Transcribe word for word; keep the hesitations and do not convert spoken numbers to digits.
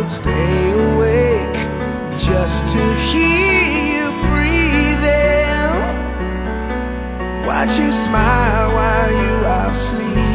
would stay awake just to hear you breathing. Watch you smile while you are sleeping.